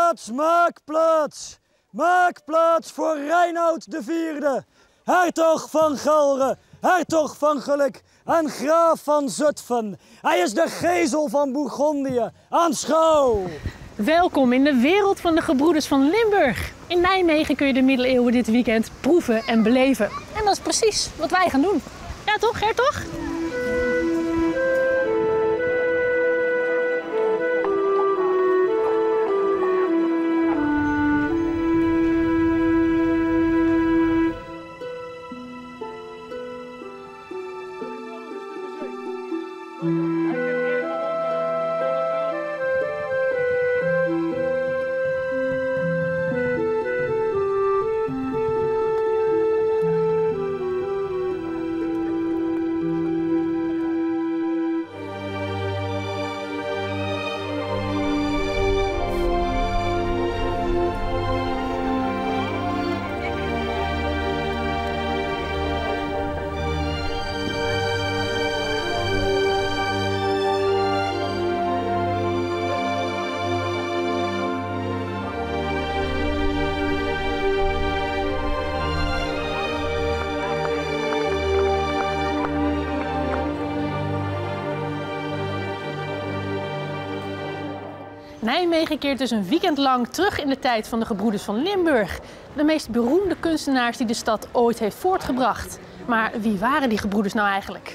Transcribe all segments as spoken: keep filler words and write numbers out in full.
plaats, maak plaats. Maak plaats voor Reinoud de vierde, hertog van Gelre, hertog van Geluk en graaf van Zutphen. Hij is de gezel van Bourgondië. Aanschouw! Welkom in de wereld van de gebroeders van Limburg. In Nijmegen kun je de middeleeuwen dit weekend proeven en beleven. En dat is precies wat wij gaan doen. Ja toch, hertog? Nijmegen keert dus een weekend lang terug in de tijd van de gebroeders van Limburg. De meest beroemde kunstenaars die de stad ooit heeft voortgebracht. Maar wie waren die gebroeders nou eigenlijk?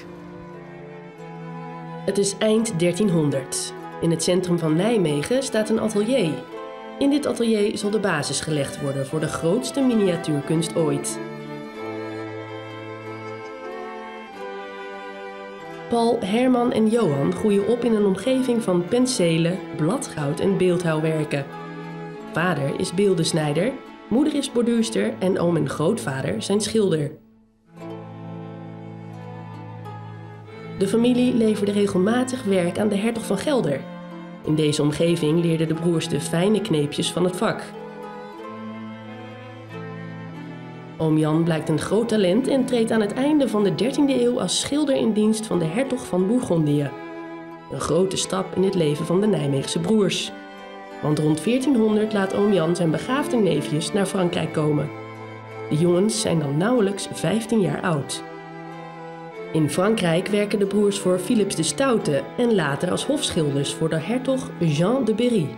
Het is eind dertienhonderd. In het centrum van Nijmegen staat een atelier. In dit atelier zal de basis gelegd worden voor de grootste miniatuurkunst ooit. Paul, Herman en Johan groeien op in een omgeving van penselen, bladgoud en beeldhouwwerken. Vader is beeldensnijder, moeder is borduurster en oom en grootvader zijn schilder. De familie leverde regelmatig werk aan de hertog van Gelder. In deze omgeving leerden de broers de fijne kneepjes van het vak. Oom Jan blijkt een groot talent en treedt aan het einde van de dertiende eeuw als schilder in dienst van de hertog van Bourgondië. Een grote stap in het leven van de Nijmeegse broers. Want rond veertienhonderd laat oom Jan zijn begaafde neefjes naar Frankrijk komen. De jongens zijn dan nauwelijks vijftien jaar oud. In Frankrijk werken de broers voor Philips de Stoute en later als hofschilders voor de hertog Jean de Berry.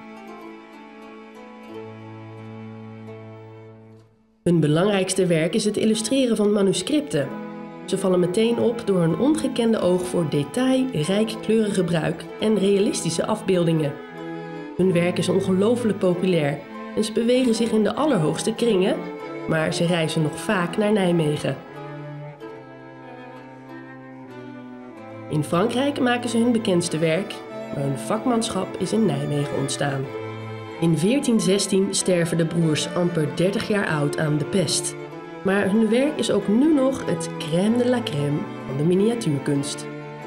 Hun belangrijkste werk is het illustreren van manuscripten. Ze vallen meteen op door hun ongekende oog voor detail, rijk kleurengebruik en realistische afbeeldingen. Hun werk is ongelooflijk populair en ze bewegen zich in de allerhoogste kringen, maar ze reizen nog vaak naar Nijmegen. In Frankrijk maken ze hun bekendste werk, maar hun vakmanschap is in Nijmegen ontstaan. In veertien zestien sterven de broers amper dertig jaar oud aan de pest. Maar hun werk is ook nu nog het crème de la crème van de miniatuurkunst.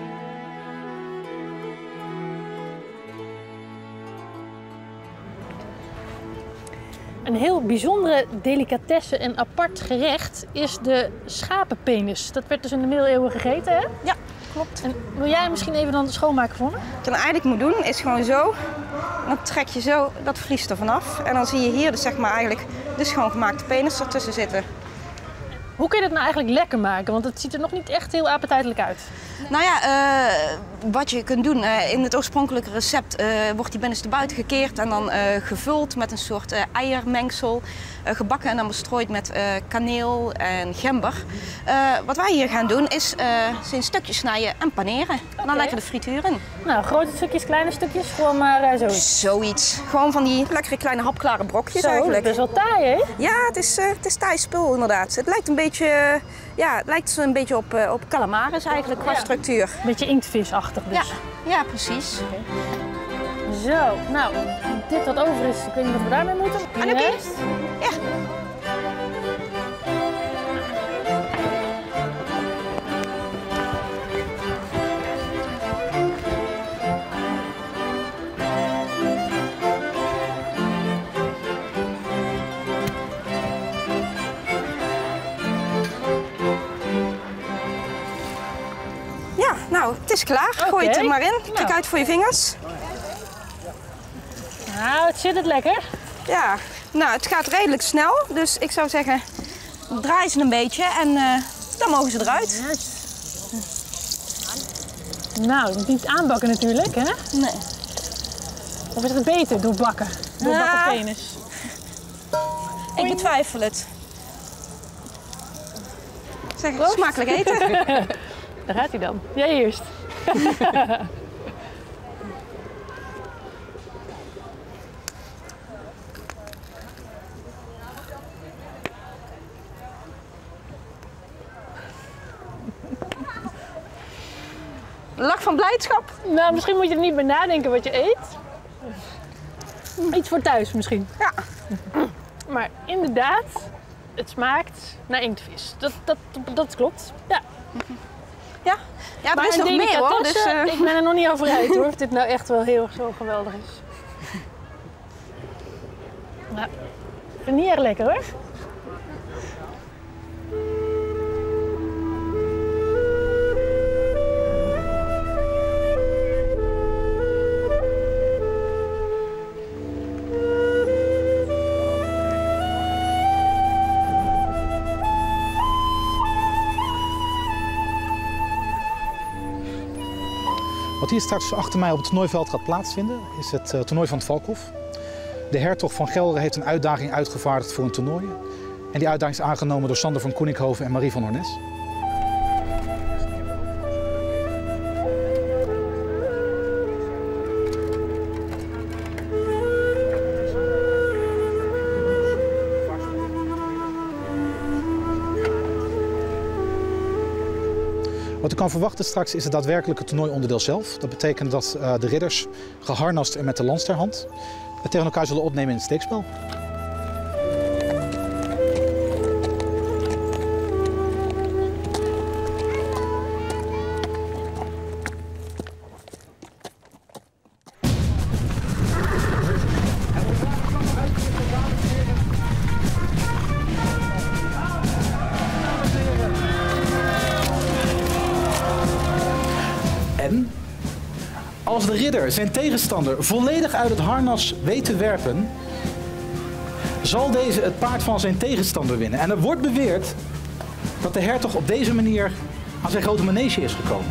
Een heel bijzondere delicatesse en apart gerecht is de schapenpenis. Dat werd dus in de middeleeuwen gegeten, hè? Ja, klopt. En wil jij misschien even dan schoonmaken voor me? Wat je dan eigenlijk moet doen is gewoon zo. Dan trek je zo dat vlies er vanaf. En dan zie je hier dus zeg maar eigenlijk de schoongemaakte penis ertussen zitten. Hoe kun je dat nou eigenlijk lekker maken? Want het ziet er nog niet echt heel appetijtelijk uit. Nou ja, uh, wat je kunt doen, uh, in het oorspronkelijke recept uh, wordt die binnenste buiten gekeerd en dan uh, gevuld met een soort uh, eiermengsel. Uh, gebakken en dan bestrooid met uh, kaneel en gember. Uh, wat wij hier gaan doen is uh, ze in stukjes snijden en paneren. En dan Okay. lekker de frituur in. Nou, grote stukjes, kleine stukjes, gewoon maar uh, zoiets. Zoiets. Gewoon van die lekkere kleine hapklare brokjes Zo, eigenlijk. dat is best wel taai, hè? Ja, het is, uh, het is taai spul inderdaad. Het lijkt een beetje, uh, ja, het lijkt een beetje op, uh, op calamaris eigenlijk qua Ja. structuur. Een beetje inktvisachtig dus. Ja, ja, precies. Zo, nou, dit wat over is, ik weet niet wat we daarmee moeten. En ook Juist. Ja. Ja, nou, het is klaar. Gooi het Oké. er maar in. Kijk Nou. uit voor je vingers. Nou, het zit het lekker. Ja, nou het gaat redelijk snel, dus ik zou zeggen draai ze een beetje en uh, dan mogen ze eruit. Yes. Nou, niet aanbakken natuurlijk, hè? Nee. Of is het beter door bakken? Door Ja. bakken penis? Ik betwijfel het. Zeg, smakelijk eten. Daar gaat hij dan. Jij eerst. Lach van blijdschap. Nou, misschien moet je er niet bij nadenken wat je eet. Iets voor thuis misschien. Ja. Maar inderdaad, het smaakt naar inktvis. Dat, dat, dat klopt. Ja. Ja, ja er Maar is nog een meer hoor. Dus, delicatesse, uh... ik ben er nog niet over uit hoor, of dit nou echt wel heel zo geweldig is. Ja. Ik vind het niet erg lekker hoor. Wat hier straks achter mij op het toernooiveld gaat plaatsvinden, is het uh, toernooi van het Valkhof. De hertog van Gelre heeft een uitdaging uitgevaardigd voor een toernooi. En die uitdaging is aangenomen door Sander van Koeninkhoven en Marie van Hornes. Wat u kan verwachten straks is het daadwerkelijke toernooionderdeel zelf. Dat betekent dat uh, de ridders geharnast en met de lans ter hand het tegen elkaar zullen opnemen in het steekspel. En als de ridder zijn tegenstander volledig uit het harnas weet te werpen, zal deze het paard van zijn tegenstander winnen. En er wordt beweerd dat de hertog op deze manier aan zijn grote manege is gekomen.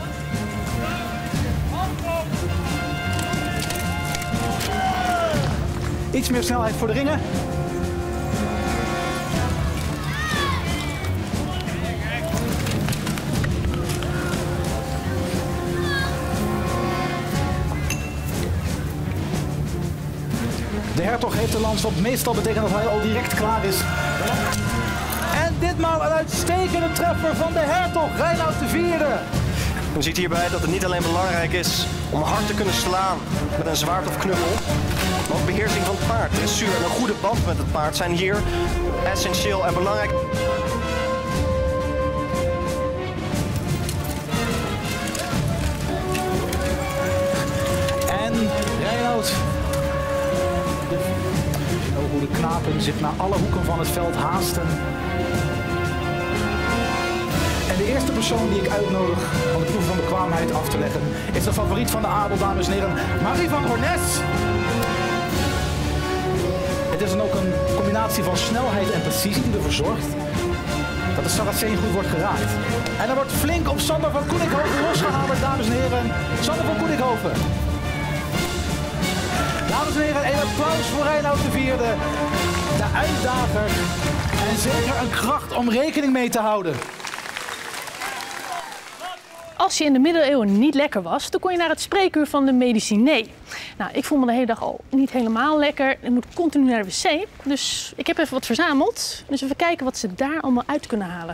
Iets meer snelheid voor de ringen. De hertog heeft de lans, wat meestal betekent dat hij al direct klaar is. En ditmaal een uitstekende treffer van de hertog, Reinoud de vierde. U ziet hierbij dat het niet alleen belangrijk is om hard te kunnen slaan met een zwaard of knuppel, maar ook beheersing van het paard. Dressuur en een goede band met het paard zijn hier essentieel en belangrijk. En Reinoud. Hoe de knapen zich naar alle hoeken van het veld haasten. En de eerste persoon die ik uitnodig om de proef van bekwaamheid af te leggen is de favoriet van de adel, dames en heren, Marie van Hornes. Het is dan ook een combinatie van snelheid en precisie die ervoor zorgt dat de Saracen goed wordt geraakt. En er wordt flink op Sander van Koeninkhoven losgehamerd, dames en heren. Sander van Koeninkhoven. Dames en heren, een applaus voor Reinoud de vierde. De uitdager. En zeker een kracht om rekening mee te houden. Als je in de middeleeuwen niet lekker was, dan kon je naar het spreekuur van de medicinee. Nou, ik voel me de hele dag al niet helemaal lekker. Ik moet continu naar de wc. Dus ik heb even wat verzameld. Dus even kijken wat ze daar allemaal uit kunnen halen.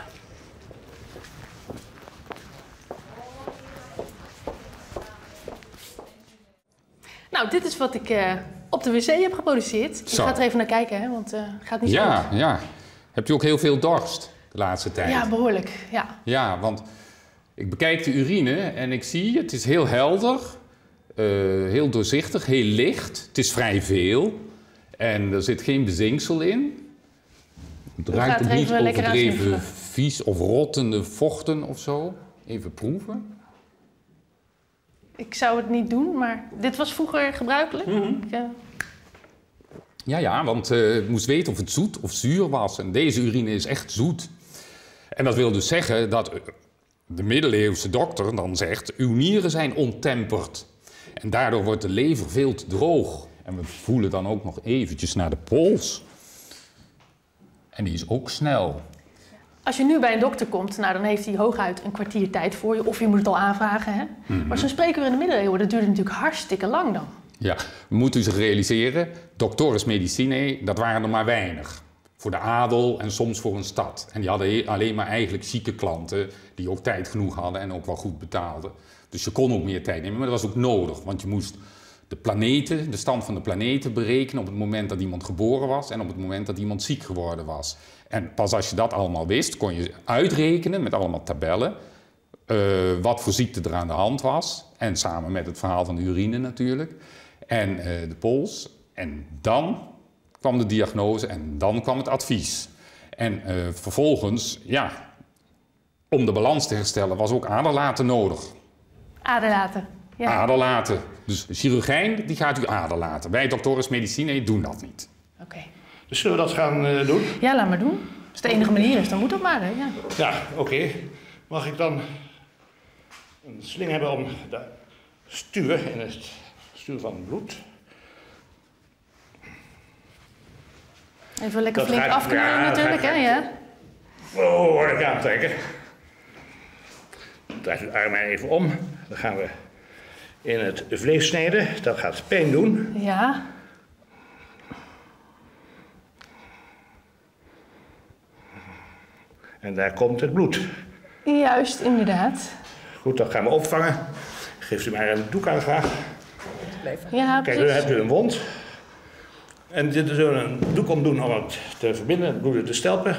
Nou, dit is wat ik uh, op de wc heb geproduceerd. Ik ga er even naar kijken, hè, want uh, het gaat niet zo Ja, goed. ja. Hebt u ook heel veel dorst de laatste tijd? Ja, behoorlijk. Ja. Ja, want ik bekijk de urine en ik zie, het is heel helder, uh, heel doorzichtig, heel licht. Het is vrij veel en er zit geen bezinksel in. Het ruikt ook niet overdreven vies of rottende vochten of zo. Even proeven. Ik zou het niet doen, maar dit was vroeger gebruikelijk. Mm-hmm. ik, uh... Ja, ja, want uh, het moest weten of het zoet of zuur was. En deze urine is echt zoet. En dat wil dus zeggen dat de middeleeuwse dokter dan zegt... uw nieren zijn ontemperd. En daardoor wordt de lever veel te droog. En we voelen dan ook nog eventjes naar de pols. En die is ook snel. Als je nu bij een dokter komt, nou, dan heeft hij hooguit een kwartier tijd voor je. Of je moet het al aanvragen. Hè? Mm-hmm. Maar zo'n spreekuur in de middeleeuwen, dat duurde natuurlijk hartstikke lang dan. Ja, moet u zich realiseren, doctores medicinae, dat waren er maar weinig. Voor de adel en soms voor een stad. En die hadden alleen maar eigenlijk zieke klanten die ook tijd genoeg hadden en ook wel goed betaalden. Dus je kon ook meer tijd nemen, maar dat was ook nodig. Want je moest de planeten, de stand van de planeten berekenen op het moment dat iemand geboren was en op het moment dat iemand ziek geworden was. En pas als je dat allemaal wist, kon je uitrekenen met allemaal tabellen uh, wat voor ziekte er aan de hand was. En samen met het verhaal van de urine natuurlijk. En uh, de pols. En dan kwam de diagnose en dan kwam het advies. En uh, vervolgens, ja, om de balans te herstellen was ook aderlaten nodig. Aderlaten, ja. Aderlaten. Dus de chirurgijn die gaat u aderlaten. Wij doctores medicinae doen dat niet. Oké. Okay. Dus zullen we dat gaan uh, doen? Ja, laat maar doen. Als het de enige manier is, dan moet dat maar, hè? Ja, ja oké. Okay. Mag ik dan een sling hebben om de stuur in het stuur van het bloed? Even lekker dat flink ik, afknallen ja, natuurlijk, hè? Ja. Oh, hoor ik aantrekken. Draait uw arm maar even om. Dan gaan we in het vlees snijden. Dat gaat pijn doen. Ja. En daar komt het bloed. Juist, inderdaad. Goed, dat gaan we opvangen. Geeft u maar een doek aan graag. Ja, kijk, nu hebt u een wond. En dit is een doek om doen om het te verbinden, het bloed te stelpen.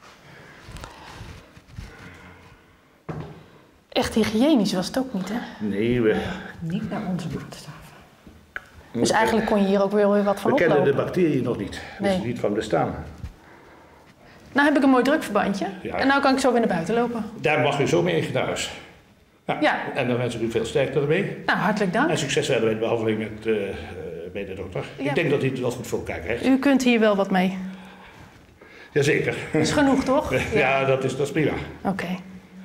Echt hygiënisch was het ook niet, hè? Nee, we... Niet naar onze bloedstaven. Dus eigenlijk kon je hier ook weer wat van we oplopen. We kennen de bacteriën nog niet. Nee. Dus niet van bestaan. Nou heb ik een mooi drukverbandje. Ja. En nou kan ik zo weer naar buiten lopen. Daar mag u zo mee naar huis. Nou, ja. En dan wens ik u veel sterkte ermee. Nou, hartelijk dank. En succes verder bij de behandeling met, uh, bij de dokter. Ja. Ik denk dat hij het wel goed voor elkaar krijgt. U kunt hier wel wat mee. Jazeker. Dat is genoeg, toch? Ja, ja dat, is, dat is prima. Oké. Okay.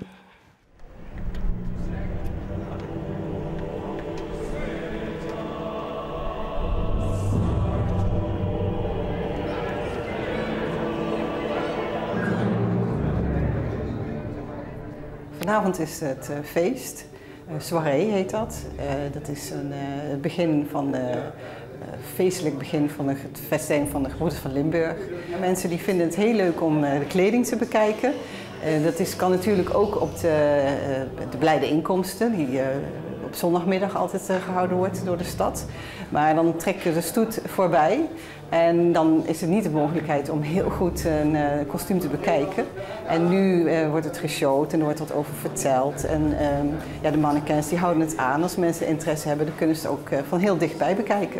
Vanavond is het uh, feest. Uh, soirée heet dat. Uh, dat is een, uh, het begin van de, uh, feestelijk begin van de, het festijn van de Gebroeders van Limburg. Mensen die vinden het heel leuk om uh, de kleding te bekijken. Uh, dat is, kan natuurlijk ook op de, uh, de blijde inkomsten die uh, op zondagmiddag altijd uh, gehouden wordt door de stad. Maar dan trekt de stoet voorbij. En dan is het niet de mogelijkheid om heel goed een uh, kostuum te bekijken. En nu uh, wordt het geshowd en er wordt wat over verteld. En uh, ja, de mannequins die houden het aan. Als mensen interesse hebben, dan kunnen ze het ook uh, van heel dichtbij bekijken.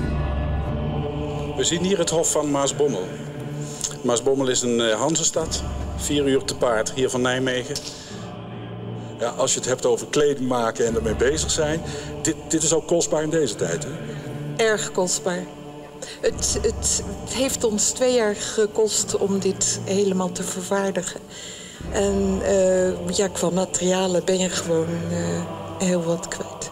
We zien hier het Hof van Maasbommel. Maasbommel is een uh, Hanzestad, vier uur te paard hier van Nijmegen. Ja, als je het hebt over kleding maken en ermee bezig zijn, dit, dit is ook kostbaar in deze tijd, hè? Erg kostbaar. Het, het, het heeft ons twee jaar gekost om dit helemaal te vervaardigen. En uh, ja, qua materialen ben je gewoon uh, heel wat kwijt.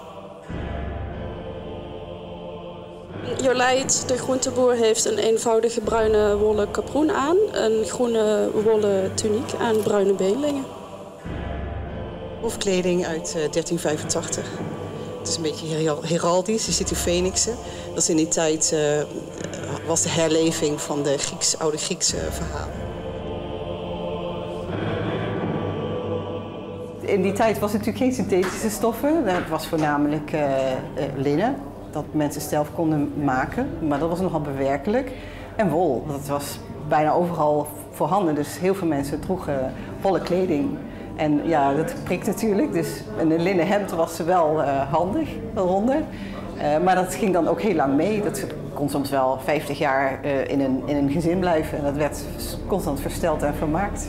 Jolijt, de groenteboer, heeft een eenvoudige bruine wollen kaproen aan. Een groene wollen tuniek aan bruine beenlingen. Hofkleding uit uh, dertien vijfentachtig. Het is een beetje heraldisch, je ziet die fenixen. Dat is in die tijd uh, was de herleving van de Grieks, oude Griekse verhalen. In die tijd was het natuurlijk geen synthetische stoffen. Het was voornamelijk uh, uh, linnen, dat mensen zelf konden maken. Maar dat was nogal bewerkelijk. En wol, dat was bijna overal voorhanden. Dus heel veel mensen droegen wollen kleding. En ja, dat prikt natuurlijk. Dus een linnen hemd was wel uh, handig, eronder. Uh, maar dat ging dan ook heel lang mee. Dat kon soms wel vijftig jaar uh, in, een, in een gezin blijven. En dat werd constant versteld en vermaakt.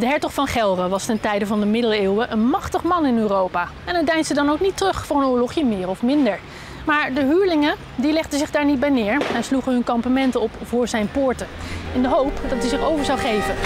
De hertog van Gelre was ten tijde van de middeleeuwen een machtig man in Europa. En hij deinsde dan ook niet terug voor een oorlogje meer of minder. Maar de huurlingen die legden zich daar niet bij neer en sloegen hun kampementen op voor zijn poorten. In de hoop dat hij zich over zou geven.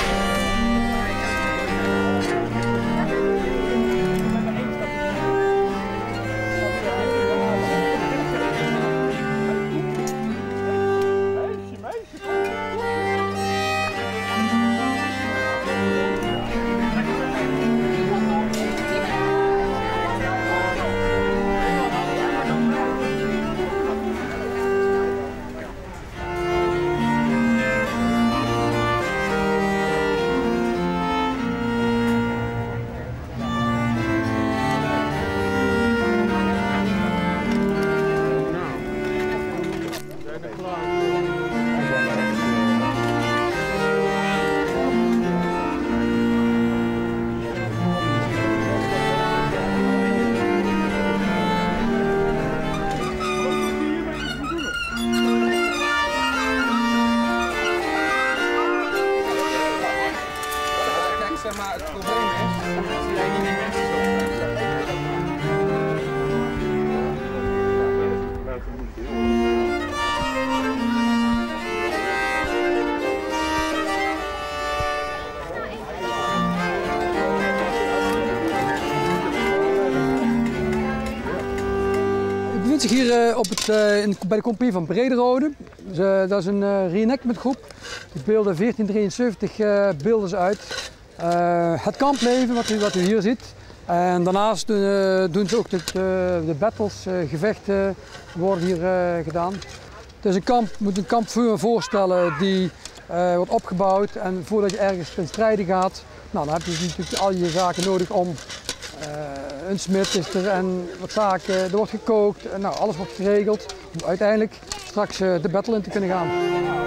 Ik bevind zich hier uh, op het, uh, in, bij de compagnie van Brederode. Dus, uh, dat is een uh, reenactment groep. Die beelden veertien drieënzeventig uh, beelden ze uit. Uh, het kampleven wat u, wat u hier ziet. En daarnaast uh, doen ze ook de, de, de battles, uh, gevechten worden hier uh, gedaan. Dus een kamp moet een kampvuur voorstellen die uh, wordt opgebouwd en voordat je ergens ten strijde gaat, nou, dan heb je natuurlijk al je zaken nodig om uh, een smid is er en wat zaken, er wordt gekookt, en, nou, alles wordt geregeld om uiteindelijk straks uh, de battle in te kunnen gaan.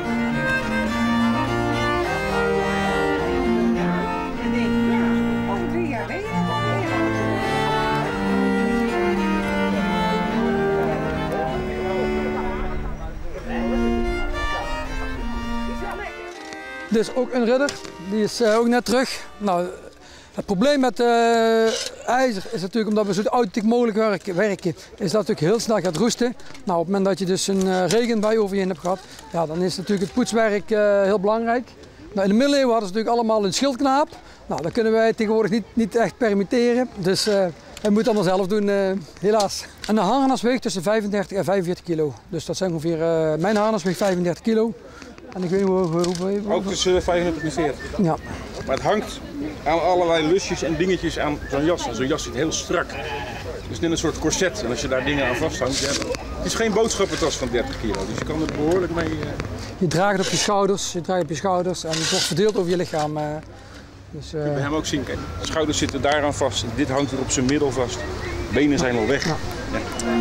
Dus ook een ridder, die is uh, ook net terug. Nou, het probleem met uh, ijzer is natuurlijk, omdat we zo authentiek mogelijk werken, werken, is dat natuurlijk heel snel gaat roesten. Nou, op het moment dat je dus een uh, regenbui over je heen hebt gehad, ja, dan is natuurlijk het poetswerk uh, heel belangrijk. Nou, in de middeleeuwen hadden ze natuurlijk allemaal een schildknaap. Nou, dat kunnen wij tegenwoordig niet, niet echt permitteren. Dus uh, wij moeten het allemaal zelf doen, uh, helaas. En de harnas weegt tussen vijfendertig en vijfenveertig kilo. Dus dat zijn ongeveer, uh, mijn harnas weegt vijfendertig kilo. En ik weet niet hoe, hoe, hoe, hoe... Ook tussen vijfendertig en veertig. Ja. Maar het hangt aan allerlei lusjes en dingetjes aan zo'n jas. En zo'n jas zit heel strak. Het is net een soort corset. En als je daar dingen aan vasthangt, ja, het is geen boodschappentas van dertig kilo. Dus je kan er behoorlijk mee... Uh... Je draagt het op je schouders, je draagt op je schouders en het wordt verdeeld over je lichaam. Uh, dus, uh... Je kunt bij hem ook zien, kijk, de schouders zitten daaraan vast. Dit hangt er op zijn middel vast. Benen zijn al weg. Ja. Ja.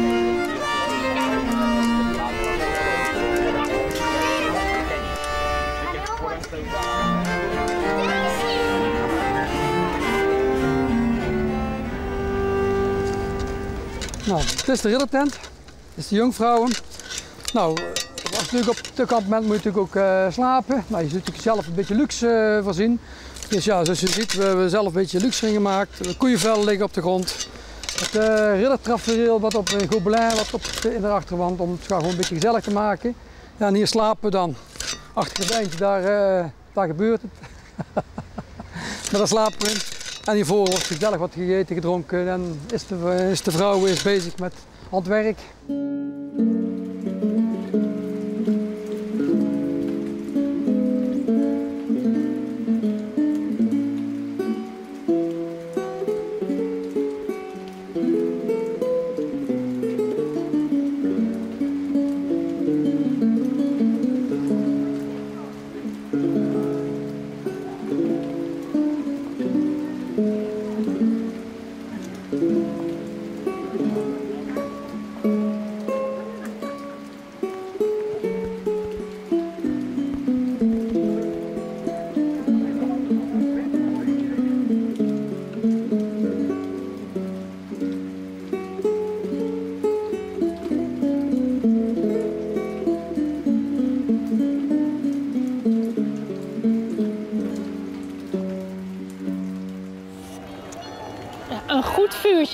Nou, dit is de riddertent, dit is de jongvrouwen. Nou, als je natuurlijk op het kampement moet je natuurlijk ook uh, slapen. Nou, je zult natuurlijk zelf een beetje luxe uh, voorzien. Dus ja, zoals je ziet, we hebben zelf een beetje luxe erin gemaakt. Koeienvellen liggen op de grond. Het uh, riddertrafereel wat op een gobelin wat op de, in de achterwand om het gewoon een beetje gezellig te maken. Ja, en hier slapen we dan. Achter het gordijntje, daar, uh, daar gebeurt het. Maar daar slapen we in. En hiervoor wordt gezellig wat gegeten, gedronken en is de, is de vrouw is bezig met handwerk.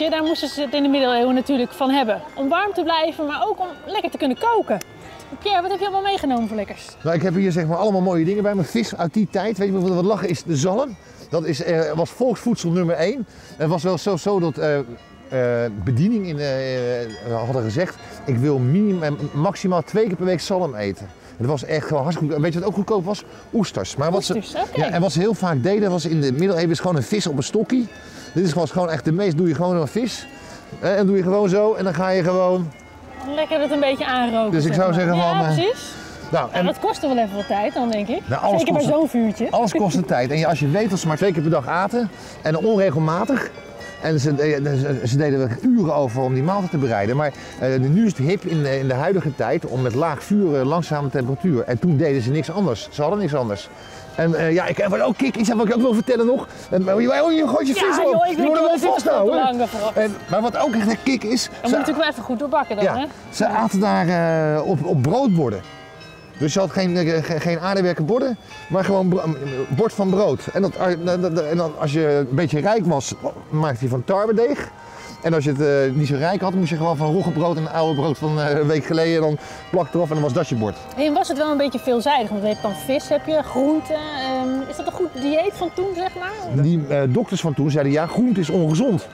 vuurtje, daar moesten ze het in de middeleeuwen natuurlijk van hebben. Om warm te blijven, maar ook om lekker te kunnen koken. Pierre, wat heb je allemaal meegenomen voor lekkers? Nou, ik heb hier zeg maar allemaal mooie dingen bij me. Vis uit die tijd. Weet je wat lachen is? De zalm. Dat is, uh, was volksvoedsel nummer één. Het was wel zo, zo dat uh, uh, bediening in, uh, hadden gezegd, ik wil minimum, maximaal twee keer per week zalm eten. Het was echt gewoon hartstikke goed. Weet je wat ook goedkoop was? Oesters. Maar wat ze, Oesters, oké. ja, en wat ze heel vaak deden was in de middeleeuwen is gewoon een vis op een stokkie. Dit is gewoon, gewoon echt de meest, doe je gewoon een vis. En dan doe je gewoon zo en dan ga je gewoon... Lekker het een beetje aanroken. Dus ik zou zeg maar. zeggen van... Ja, precies. Nou, en... ja, dat kostte wel even wat tijd dan, denk ik. Nou, alles Zeker bij kost, zo'n vuurtje. Alles kost een tijd. En als je weet dat ze maar twee keer per dag aten en onregelmatig. En ze, ze, ze deden er uren over om die maaltijd te bereiden. Maar uh, nu is het hip in de, in de huidige tijd om met laag vuur, uh, langzame temperatuur. En toen deden ze niks anders. Ze hadden niks anders. En uh, ja, ik heb wel ook kick. Iets wat ik ook wil vertellen nog. Uh, oh, je gooit je vis ja, op. Joh, ik je moet hem wel vasthouden. En, maar wat ook echt een kick is. Dan moet natuurlijk wel even goed doorbakken dan, ja, hè? Ze aten daar uh, op, op broodborden. Dus je had geen, uh, geen aardewerken borden, maar gewoon bro bord van brood. En, dat, uh, en dan, als je een beetje rijk was, maakte je van tarwedeeg. En als je het uh, niet zo rijk had, moest je gewoon van roggebrood en een oude brood van uh, een week geleden dan plak eraf en dan was dat je bord. En was het wel een beetje veelzijdig, want je hebt dan vis, heb je groenten. Um, is dat een goed dieet van toen, zeg maar? Die uh, dokters van toen zeiden ja, groente is ongezond.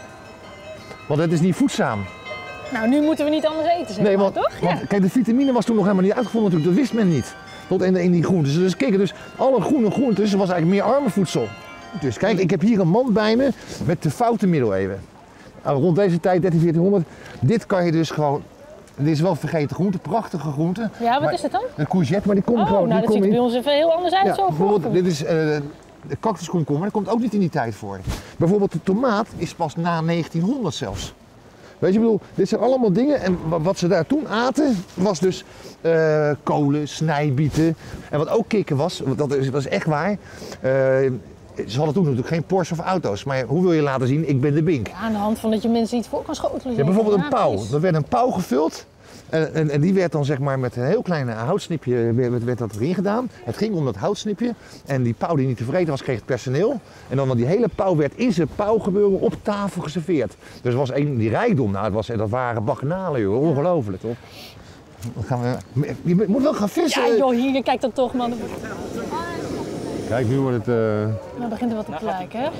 Want het is niet voedzaam. Nou, nu moeten we niet anders eten, zeg nee, maar, want, toch? Want, ja. Kijk, de vitamine was toen nog helemaal niet uitgevonden natuurlijk, dat wist men niet. Tot in, in die groentes. Dus kijk, dus alle groene groentes was eigenlijk meer arme voedsel. Dus kijk, ik heb hier een mand bij me met de foute middeleeuwen. Rond deze tijd, dertien veertienhonderd, dit kan je dus gewoon, dit is wel vergeten groente, prachtige groente. Ja, wat maar, is het dan? Een courgette, maar die komt oh, gewoon. nou die dat ziet er in, bij ons even heel anders uit. ja, zo bijvoorbeeld, dit is uh, de cactuskomkommer, dat komt ook niet in die tijd voor. Bijvoorbeeld de tomaat is pas na negentienhonderd zelfs. Weet je, ik bedoel, dit zijn allemaal dingen en wat ze daar toen aten was dus uh, kolen, snijbieten. En wat ook kicken was, dat is, dat is echt waar, uh, ze hadden toen natuurlijk geen Porsche of auto's, maar hoe wil je laten zien, ik ben de Bink. Ja, aan de hand van dat je mensen iets voor kan schotelen. Ja, bijvoorbeeld een ja, pauw, precies. er werd een pauw gevuld. En, en, en die werd dan zeg maar met een heel klein houtsnipje werd, werd dat erin gedaan. Het ging om dat houtsnipje en die pauw die niet tevreden was kreeg het personeel. En dan die hele pauw werd in zijn pauwgebeuren op tafel geserveerd. Dus het was een, die rijkdom, nou, het was, dat waren bacchanalen joh, ongelooflijk toch. Dan gaan we, je moet wel gaan vissen. Ja joh, hier, kijk dan toch man. Kijk, nu wordt het... Uh... Nou begint er wat te lijken hè.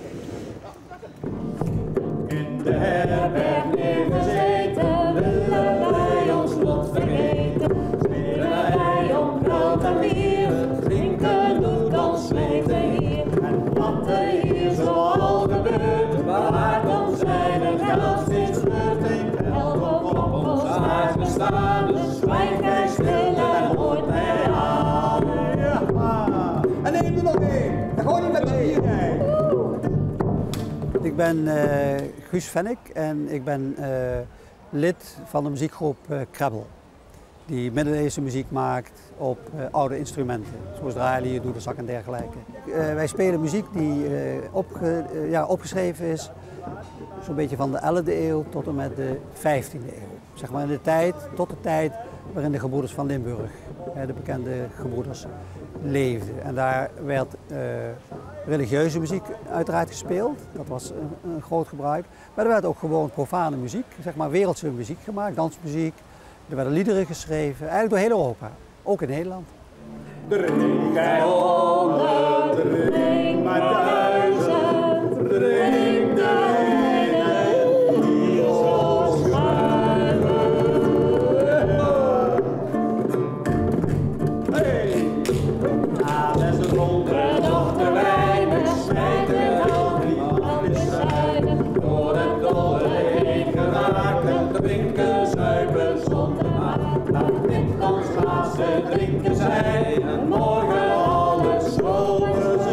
In de herberg neergezeten, willen wij ons lot vergeten. Spelen wij om brood en bier, drinken doet ons smeten hier. En wat er hier zoal gebeurt, bewaart ons zijn het geld steeds gebeurt. Help op ons aard bestaan, dus zwijg gij stil en hoort mij aan. Ja. En neem er nog één, dan gooi je met de hier. Ik ben uh, Guus Vennik en ik ben uh, lid van de muziekgroep uh, Krabbel. Die middeleeuwse muziek maakt op uh, oude instrumenten, zoals draailier, doedelzak en dergelijke. Uh, wij spelen muziek die uh, opge, uh, ja, opgeschreven is zo'n beetje van de elfde eeuw tot en met de vijftiende eeuw. Zeg maar in de tijd, tot de tijd waarin de gebroeders van Limburg, uh, de bekende gebroeders, leefden. En daar werd uh, religieuze muziek uiteraard gespeeld, dat was een, een groot gebruik. Maar er werd ook gewoon profane muziek, zeg maar wereldse muziek gemaakt, dansmuziek. Er werden liederen geschreven, eigenlijk door heel Europa, ook in Nederland. Drink gij honderd, drink maar duizend, drink de ene die ons schuiven. Hey! Na zeshonderd nog te weinig, smijten al die appelsijnen. Door het dolle heen geraken, drinken, zuipen zonder maat. Laat dit ons glazen drinken zijn en morgen alles over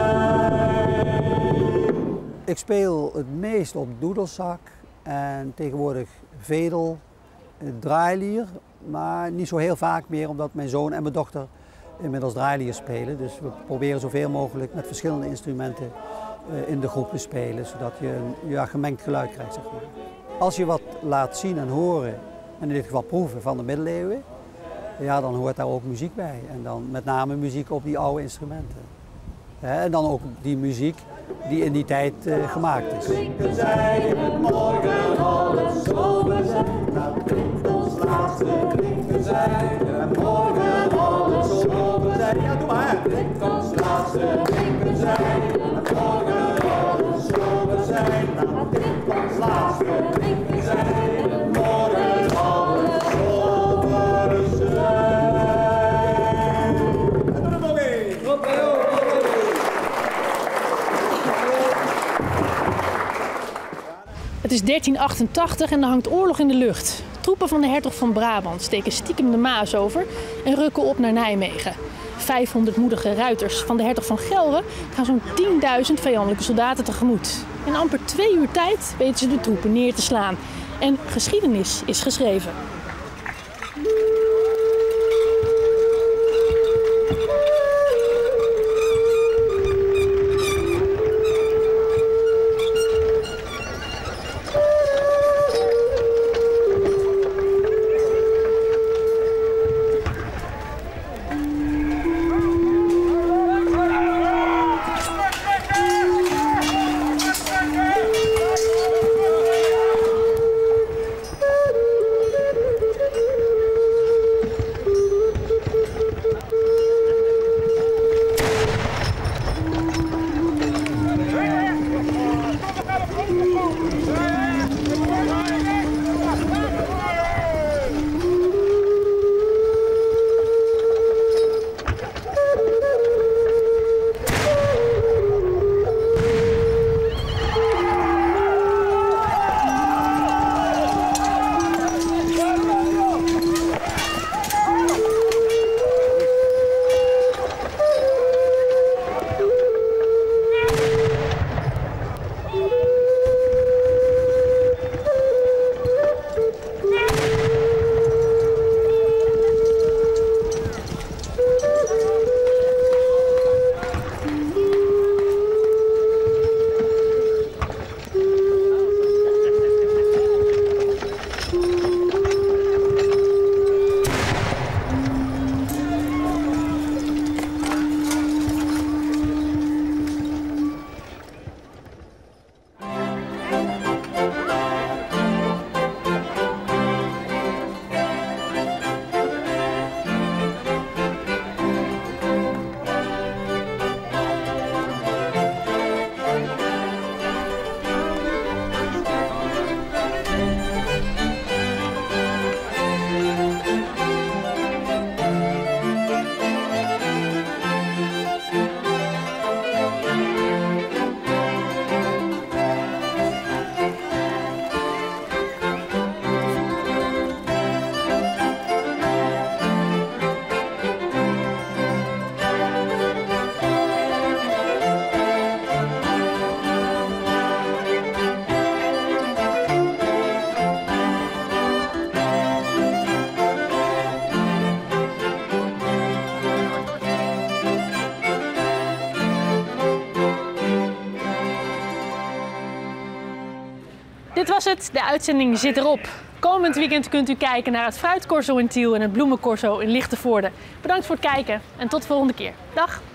zijn. Ik speel het meest op doedelzak en tegenwoordig vedel, draailier, maar niet zo heel vaak meer omdat mijn zoon en mijn dochter inmiddels draailier spelen. Dus we proberen zoveel mogelijk met verschillende instrumenten in de groep te spelen, zodat je een ja, gemengd geluid krijgt. Zeg maar. Als je wat laat zien en horen, en in dit geval proeven van de middeleeuwen, ja, dan hoort daar ook muziek bij. En dan met name muziek op die oude instrumenten. En dan ook die muziek die in die tijd uh, gemaakt is. Drinken zij het morgen alles zomer zijn. Nou drinkt ons laatste, drinken zij het morgen alles zomer zijn. Ja, doe maar. Drinkt ons laatste, drinken zij het morgen alles zomer zijn. Nou drinkt ons laatste, drinken zij het morgen alles zomer zijn. En er nog één. Het is dertien achtentachtig en er hangt oorlog in de lucht. Troepen van de hertog van Brabant steken stiekem de Maas over en rukken op naar Nijmegen. vijfhonderd moedige ruiters van de hertog van Gelre gaan zo'n tienduizend vijandelijke soldaten tegemoet. In amper twee uur tijd weten ze de troepen neer te slaan. En geschiedenis is geschreven. Dit was het, de uitzending zit erop. Komend weekend kunt u kijken naar het fruitcorso in Tiel en het bloemencorso in Lichtenvoorde. Bedankt voor het kijken en tot de volgende keer. Dag!